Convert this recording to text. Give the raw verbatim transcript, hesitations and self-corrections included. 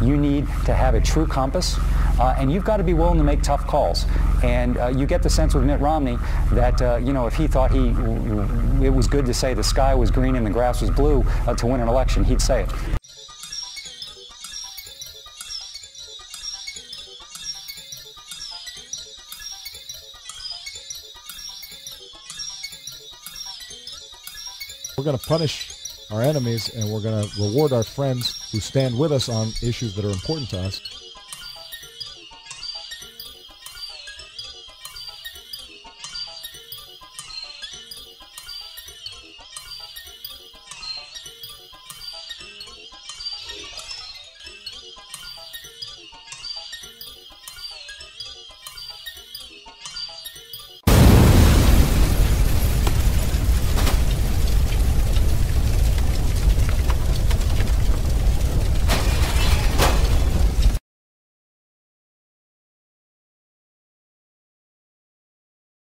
You need to have a true compass, uh, and you've got to be willing to make tough calls. And uh, you get the sense with Mitt Romney that, uh, you know, if he thought he, it was good to say the sky was green and the grass was blue uh, to win an election, he'd say it. We're going to punish our enemies, and we're going to reward our friends who stand with us on issues that are important to us.